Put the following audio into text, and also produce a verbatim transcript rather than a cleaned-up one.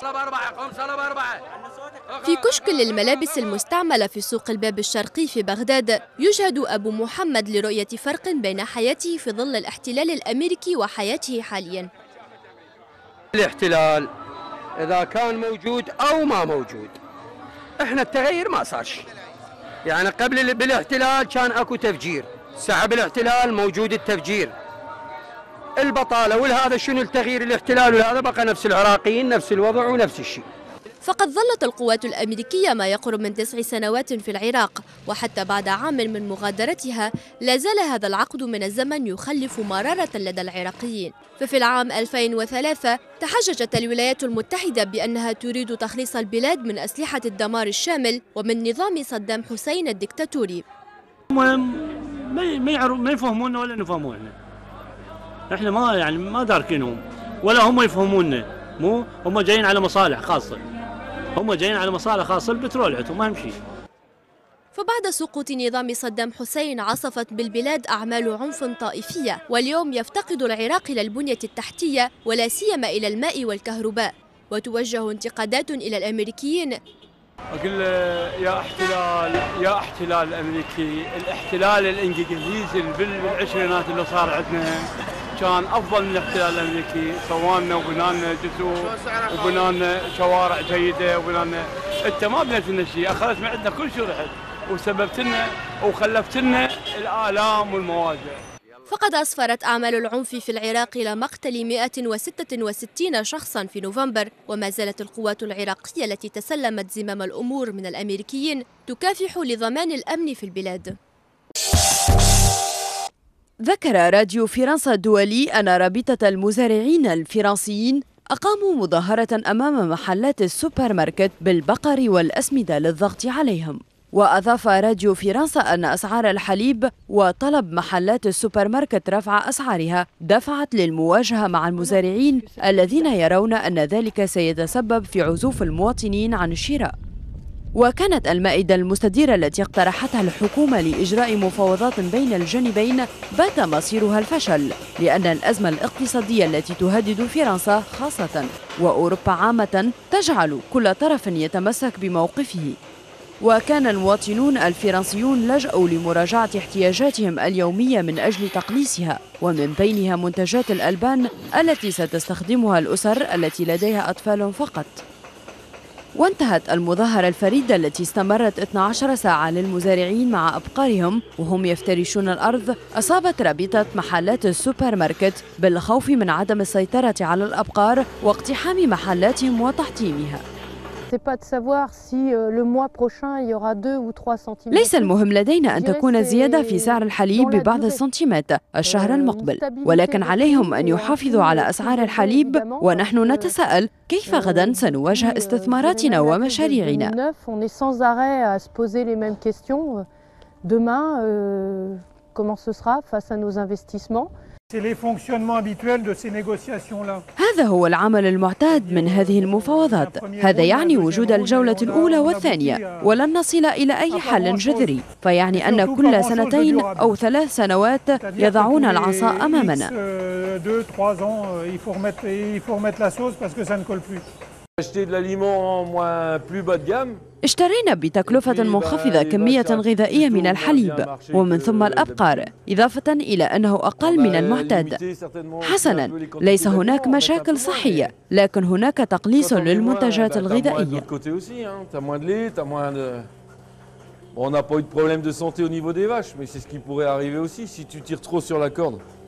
في كشك للملابس المستعملة في سوق الباب الشرقي في بغداد يجهد أبو محمد لرؤية فرق بين حياته في ظل الاحتلال الأمريكي وحياته حالياً. الاحتلال إذا كان موجود أو ما موجود، إحنا التغير ما صار شيء. يعني قبل بالاحتلال كان أكو تفجير، ساعة بالاحتلال موجود التفجير. البطالة والهذا شنو التغيير الاحتلال وهذا بقى نفس العراقيين نفس الوضع ونفس الشيء. فقد ظلت القوات الأمريكية ما يقرب من تسع سنوات في العراق، وحتى بعد عام من مغادرتها لا زال هذا العقد من الزمن يخلف مرارة لدى العراقيين. ففي العام ألفين وثلاثة تحججت الولايات المتحدة بأنها تريد تخليص البلاد من أسلحة الدمار الشامل ومن نظام صدام حسين الدكتاتوري. المهم ما ما يفهمونا ولا نفهمونا، احنا ما يعني ما داركينهم ولا هم يفهمونا، مو هم جايين على مصالح خاصة، هم جايين على مصالح خاصة، البترول عندهم أهم شيء. فبعد سقوط نظام صدام حسين عصفت بالبلاد أعمال عنف طائفية، واليوم يفتقد العراق إلى البنية التحتية ولا سيما إلى الماء والكهرباء، وتوجه انتقادات إلى الأمريكيين. أقول يا احتلال يا احتلال الأمريكي، الاحتلال الإنجليزي بالعشرينات اللي صار عندنا كان أفضل من الاحتلال الأمريكي، سوانا وبنانا جسور وبنانا شوارع جيدة وبنانا. أنت ما بنيت لنا شيء، أخذت من عندنا كل شيء رحت وسببت لنا وخلفت لنا الآلام والمواجع. فقد أسفرت أعمال العنف في العراق إلى مقتل مئة وستة وستين شخصاً في نوفمبر، وما زالت القوات العراقية التي تسلمت زمام الأمور من الأمريكيين تكافح لضمان الأمن في البلاد. ذكر راديو فرنسا الدولي أن رابطة المزارعين الفرنسيين أقاموا مظاهرة أمام محلات السوبر ماركت بالبقر والأسمدة للضغط عليهم. وأضاف راديو فرنسا أن أسعار الحليب وطلب محلات السوبر ماركت رفع أسعارها دفعت للمواجهة مع المزارعين الذين يرون أن ذلك سيتسبب في عزوف المواطنين عن الشراء. وكانت المائدة المستديرة التي اقترحتها الحكومة لإجراء مفاوضات بين الجانبين بات مصيرها الفشل، لأن الأزمة الاقتصادية التي تهدد فرنسا خاصة وأوروبا عامة تجعل كل طرف يتمسك بموقفه. وكان المواطنون الفرنسيون لجأوا لمراجعة احتياجاتهم اليومية من أجل تقليصها، ومن بينها منتجات الألبان التي ستستخدمها الأسر التي لديها أطفال فقط. وانتهت المظاهرة الفريدة التي استمرت اثنتي عشرة ساعة للمزارعين مع أبقارهم وهم يفترشون الأرض أصابت رابطة محلات السوبر ماركت بالخوف من عدم السيطرة على الأبقار واقتحام محلاتهم وتحطيمها. ليس المهم لدينا أن تكون زيادة في سعر الحليب ببعض السنتيمات الشهر المقبل، ولكن عليهم أن يحافظوا على أسعار الحليب، ونحن نتساءل كيف غدا سنواجه استثماراتنا ومشاريعنا. هذا هو العمل المعتاد من هذه المفاوضات، هذا يعني وجود الجولة الأولى والثانية، ولن نصل إلى أي حل جذري، فيعني أن كل سنتين أو ثلاث سنوات يضعون العصا أمامنا. اشترينا بتكلفة منخفضة كمية غذائية من الحليب ومن ثم الأبقار، إضافة إلى أنه أقل من المعتاد. حسناً، ليس هناك مشاكل صحية، لكن هناك تقليص للمنتجات الغذائية. On n'a pas eu de problème de santé au niveau des vaches, mais c'est ce qui pourrait arriver aussi si tu tires trop sur la corde.